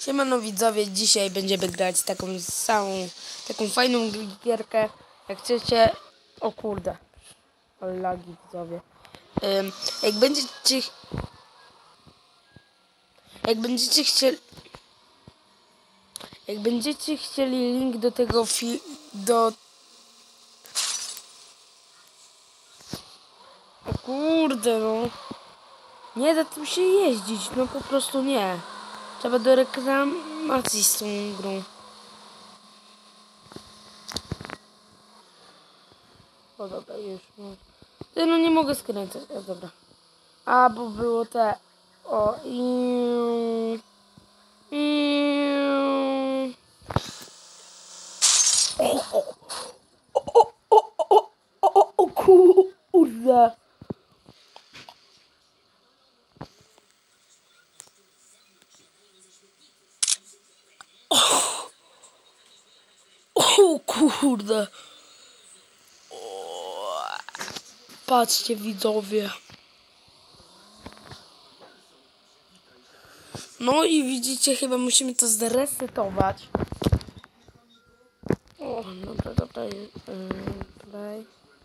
Siemano widzowie, dzisiaj będziemy grać taką fajną gierkę. Jak chcecie... O kurde. Ale lagi widzowie. Jak będziecie chcieli link do tego O kurde no. Nie da tym się jeździć, no po prostu nie. Trzeba do reklamacji z tą grą. O dobra, już. No nie mogę skręcać. O dobra. A, bo było te... O kurde. O kurde. Patrzcie widzowie. No i widzicie, chyba musimy to zresetować. O, dobra. Play.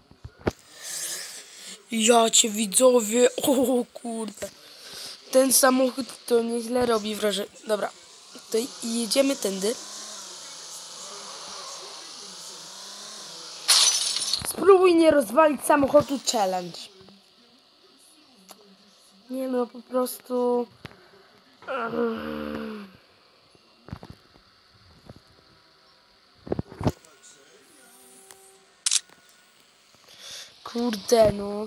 Ja cię widzowie. O kurde. Ten samochód to nieźle robi wrażenie. Dobra, to jedziemy tędy. Spróbuj nie rozwalić samochodu challenge. Nie no, po prostu... Kurde no.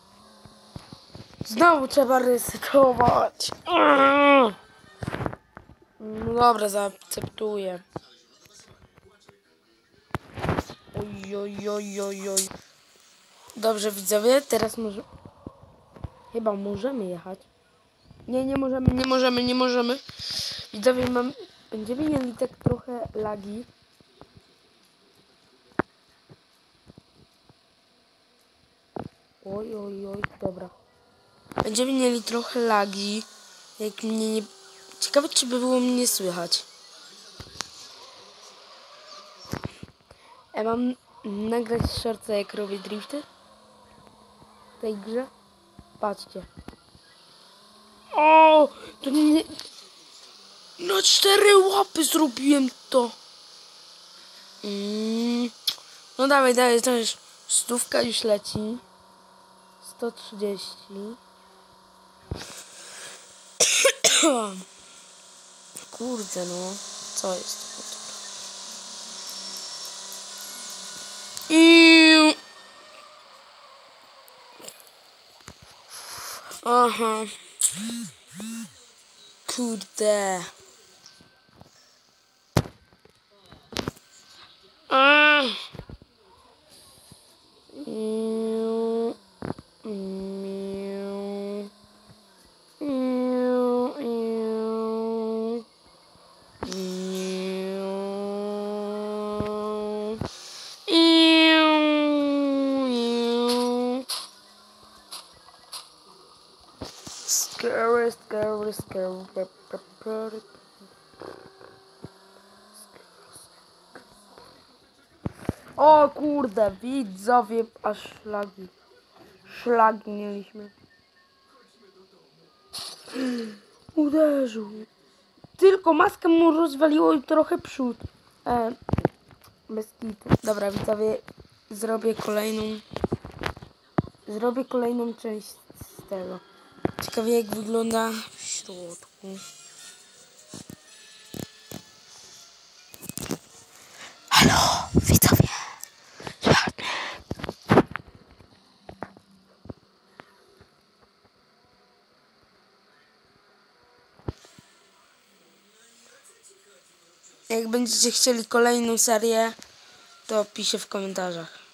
Znowu trzeba resetować. No dobra, zaakceptuję. Oj. Dobrze widzowie, teraz chyba możemy jechać. Nie możemy. Widzowie, będziemy mieli tak trochę lagi. Oj, dobra. Będziemy mieli trochę lagi. Jak mnie nie... Ciekawe, czy by było mnie słychać. Ja mam nagrać shortsa, jak robię drifty w tej grze. Patrzcie. O, to nie... Na 4 łapy zrobiłem to. No dawaj, też. 100 już leci. 130. Kurde no. Co jest? Aha. Kurde. Scary. O kurde, widzowie, aż szlagi mieliśmy. Uderzył. Tylko maskę mu rozwaliło i trochę przód. Bez kitu. Dobra widzowie, zrobię kolejną część z tego. Ciekawie jak wygląda w środku. Halo, widzowie. Jak będziecie chcieli kolejną serię, to piszcie w komentarzach.